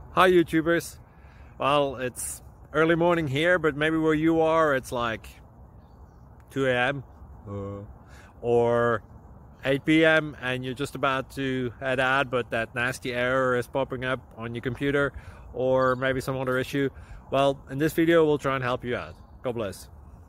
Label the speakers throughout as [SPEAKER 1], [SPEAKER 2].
[SPEAKER 1] Hi YouTubers. Well, it's early morning here, but maybe where you are it's like 2 a.m. or 8 p.m. and you're just about to head out, but that nasty error is popping up on your computer, or maybe some other issue. Well, in this video we'll try and help you out. God bless.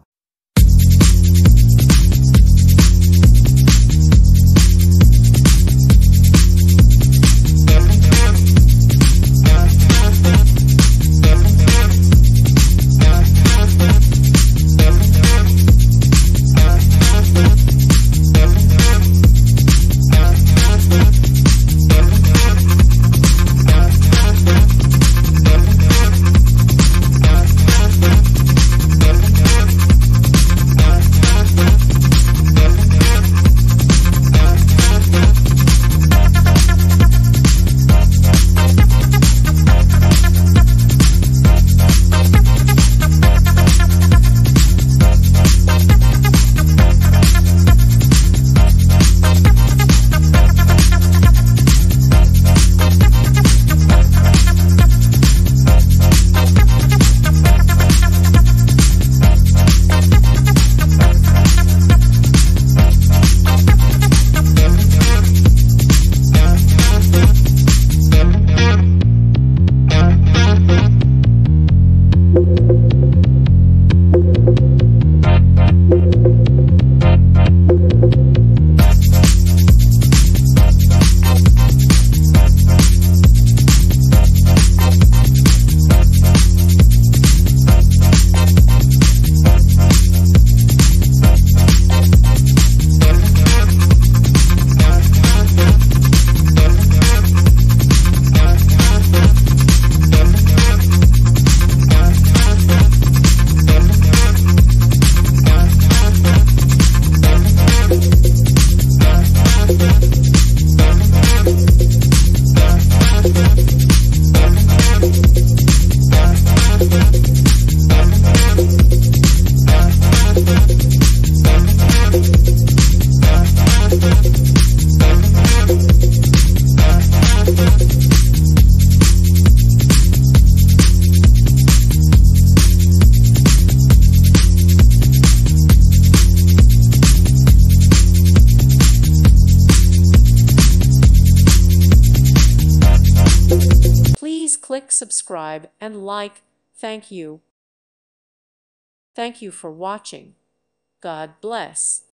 [SPEAKER 2] Please click subscribe and like. Thank you. Thank you for watching. God bless.